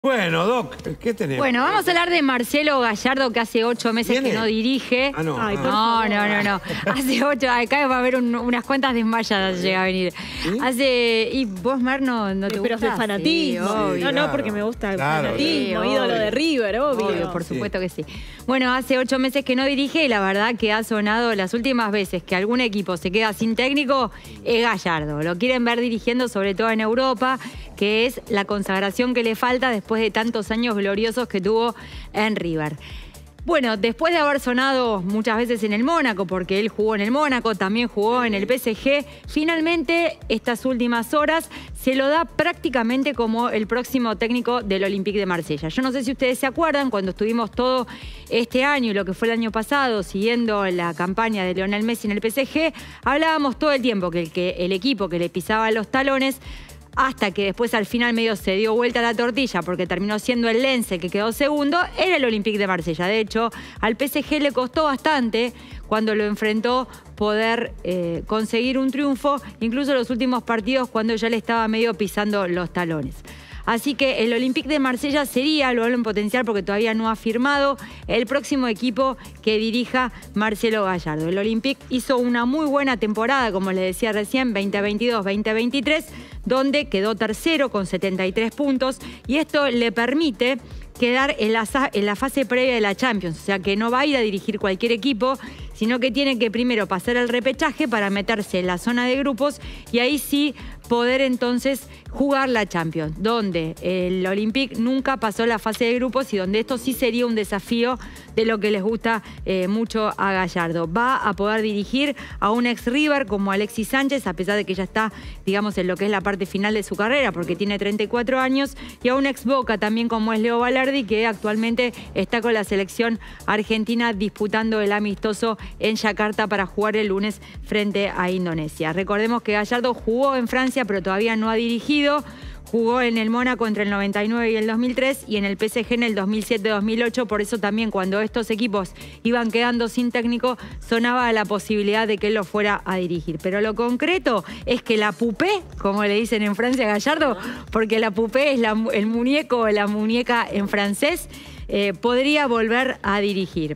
Bueno, Doc, ¿qué tenemos? Bueno, vamos a hablar de Marcelo Gallardo, que hace 8 meses que no dirige. Ah, no. Ay, no. Hace 8, acá va a haber unas cuantas desmayadas, llega a venir. ¿Sí? Y vos, Mar, no te gusta. Pero es de fanatismo. Sí, obvio. No, porque me gusta el fanatismo, sí, ídolo obvio. de River, obvio. Obvio, por supuesto que sí. Bueno, hace 8 meses que no dirige y la verdad que ha sonado las últimas veces que algún equipo se queda sin técnico, es Gallardo. Lo quieren ver dirigiendo sobre todo en Europa, que es la consagración que le falta después de tantos años gloriosos que tuvo en River. Bueno, después de haber sonado muchas veces en el Mónaco, porque él jugó en el Mónaco, también jugó en el PSG, finalmente estas últimas horas se lo da prácticamente como el próximo técnico del Olympique de Marsella. Yo no sé si ustedes se acuerdan, cuando estuvimos todo este año y lo que fue el año pasado, siguiendo la campaña de Lionel Messi en el PSG, hablábamos todo el tiempo que el equipo que le pisaba los talones, hasta que después al final medio se dio vuelta la tortilla porque terminó siendo el Lens el que quedó segundo, era el Olympique de Marsella. De hecho, al PSG le costó bastante cuando lo enfrentó poder conseguir un triunfo, incluso en los últimos partidos cuando ya le estaba medio pisando los talones. Así que el Olympique de Marsella sería, lo hablo en potencial porque todavía no ha firmado, el próximo equipo que dirija Marcelo Gallardo. El Olympique hizo una muy buena temporada, como les decía recién, 2022-2023, donde quedó tercero con 73 puntos y esto le permite quedar en la fase previa de la Champions. O sea que no va a ir a dirigir cualquier equipo, sino que tiene que primero pasar el repechaje para meterse en la zona de grupos y ahí sí poder entonces jugar la Champions, donde el Olympique nunca pasó la fase de grupos y donde esto sí sería un desafío de lo que les gusta mucho a Gallardo. Va a poder dirigir a un ex River como Alexis Sánchez, a pesar de que ya está, digamos, en lo que es la parte final de su carrera, porque tiene 34 años, y a un ex Boca también como es Leo Valerdi, que actualmente está con la selección argentina disputando el amistoso en Yakarta para jugar el lunes frente a Indonesia. Recordemos que Gallardo jugó en Francia, pero todavía no ha dirigido. Jugó en el Mónaco entre el 99 y el 2003 y en el PSG en el 2007-2008. Por eso también cuando estos equipos iban quedando sin técnico, sonaba la posibilidad de que él lo fuera a dirigir. Pero lo concreto es que la poupée, como le dicen en Francia a Gallardo, porque la poupée es el muñeco o la muñeca en francés, podría volver a dirigir.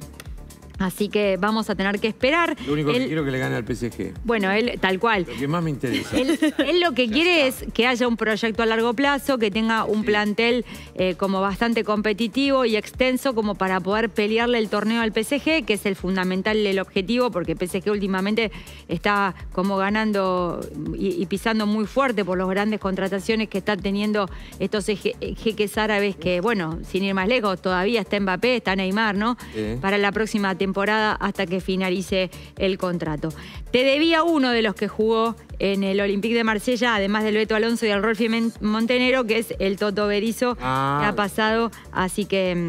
Así que vamos a tener que esperar. Lo único que quiero es que le gane al PSG. Bueno, él tal cual. Lo que más me interesa. Él lo que quiere es que haya un proyecto a largo plazo, que tenga un plantel como bastante competitivo y extenso como para poder pelearle el torneo al PSG, que es el fundamental, el objetivo, porque PSG últimamente está como ganando y pisando muy fuerte por las grandes contrataciones que están teniendo estos jeques árabes que, bueno, sin ir más lejos, todavía está Mbappé, está Neymar, ¿no? Para la próxima temporada hasta que finalice el contrato. Te debía uno de los que jugó en el Olympique de Marsella, además del Beto Alonso y el Rolfi Montenegro, que es el Toto Berizzo, que ha pasado, así que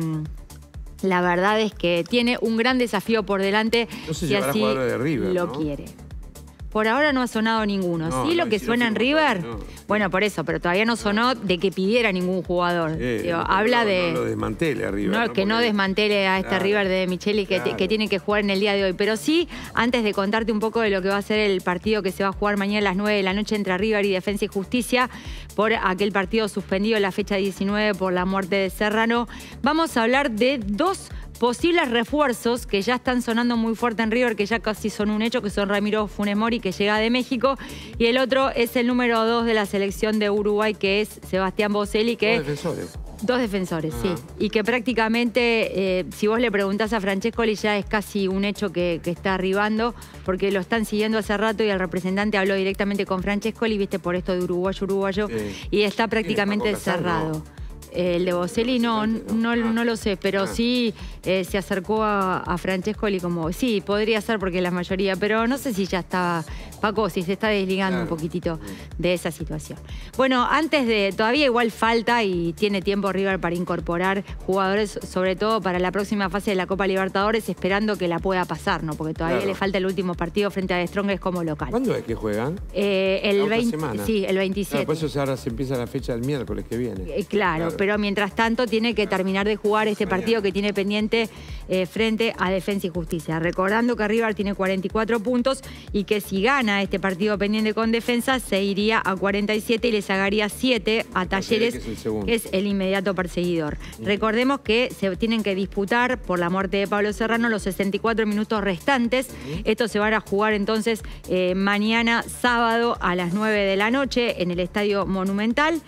la verdad es que tiene un gran desafío por delante. No sé si así de River, lo quiere. Por ahora no ha sonado ninguno. No, ¿Sí lo que suena en River? No. Bueno, por eso, pero todavía no sonó de que pidiera ningún jugador. Digo, habla de... No lo desmantele a River. Que no desmantele a este River de Micheli que tiene que jugar en el día de hoy. Pero sí, antes de contarte un poco de lo que va a ser el partido que se va a jugar mañana a las 9 de la noche entre River y Defensa y Justicia, por aquel partido suspendido en la fecha 19 por la muerte de Serrano, vamos a hablar de dos posibles refuerzos que ya están sonando muy fuerte en River, que ya casi son un hecho, que son Ramiro Funes Mori, que llega de México, y el otro es el número 2 de la selección de Uruguay, que es Sebastián Boselli, que... Dos defensores, sí. Y que prácticamente, si vos le preguntás a Francescoli, ya es casi un hecho que está arribando, porque lo están siguiendo hace rato y el representante habló directamente con Francescoli, viste, por esto de uruguayo, y está prácticamente cerrado. El de Boselli no lo sé, pero sí se acercó a Francescoli como... Sí, podría ser porque la mayoría, pero no sé si ya estaba... Paco, si se está desligando un poquitito de esa situación. Bueno, antes de... Todavía igual falta y tiene tiempo River para incorporar jugadores, sobre todo para la próxima fase de la Copa Libertadores, esperando que la pueda pasar, ¿no? Porque todavía le falta el último partido frente a The Strongest como local. ¿Cuándo es que juegan? El 20, sí, el 27. Por eso ahora se empieza la fecha del miércoles que viene. Claro, pero pero mientras tanto tiene que terminar de jugar este partido que tiene pendiente frente a Defensa y Justicia. Recordando que River tiene 44 puntos y que si gana este partido pendiente con Defensa se iría a 47 y le sacaría 7 a Talleres, que es el inmediato perseguidor. Recordemos que se tienen que disputar por la muerte de Pablo Serrano los 64 minutos restantes. Estos se van a jugar entonces mañana sábado a las 9 de la noche en el Estadio Monumental.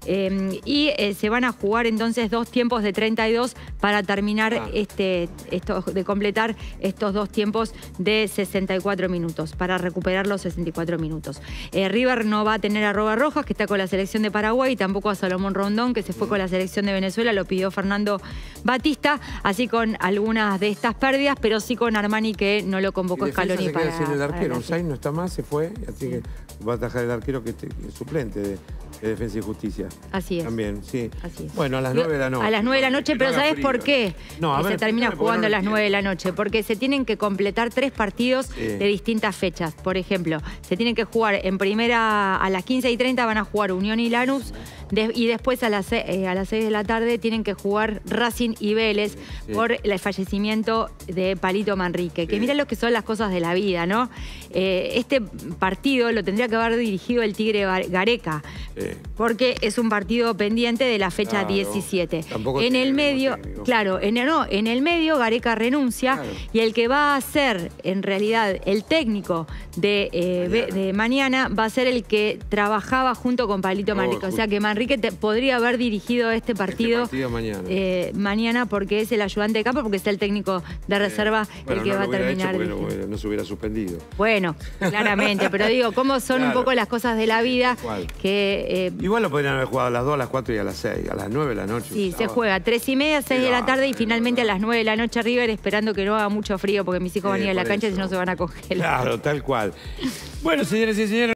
Se van a jugar entonces 2 tiempos de 32 para terminar de completar estos 2 tiempos de 64 minutos, para recuperar los 64 minutos. River no va a tener a Robert Rojas, que está con la selección de Paraguay, y tampoco a Salomón Rondón, que se fue con la selección de Venezuela, lo pidió Fernando Batista, así con algunas de estas pérdidas, pero sí con Armani, que no lo convocó Scaloni para... el arquero, Sainz no está más, se fue, así que va a atajar el arquero que es suplente de Defensa y Justicia. Así es. También, sí. Así es. Bueno, a las 9 de la noche. A las 9 de la noche, pero ¿sabes por qué? No, se termina jugando a las 9 de la noche? Porque se tienen que completar 3 partidos de distintas fechas. Por ejemplo, se tienen que jugar en primera a las 15:30 van a jugar Unión y Lanús, y después a las 6 de la tarde tienen que jugar Racing y Vélez por el fallecimiento de Palito Manrique. Que mira lo que son las cosas de la vida, ¿no? Este partido lo tendría que haber dirigido el Tigre Gareca. Porque es un partido pendiente de la fecha 17. En el medio, en el medio Gareca renuncia y el que va a ser en realidad el técnico de mañana va a ser el que trabajaba junto con Palito Manrique. O sea que Manrique podría haber dirigido este partido mañana porque es el ayudante de campo, porque es el técnico de reserva el que va a terminar. No se hubiera suspendido. Bueno, claramente, pero digo, cómo son un poco las cosas de la vida que... Igual lo podrían haber jugado a las 2, a las 4 y a las 6, a las 9 de la noche. Sí, se juega 3:30, 6 de la tarde y finalmente a las 9 de la noche River, esperando que no haga mucho frío porque mis hijos van a ir a la cancha y si no se van a congelar. Claro, tal cual. Bueno, señores y señores.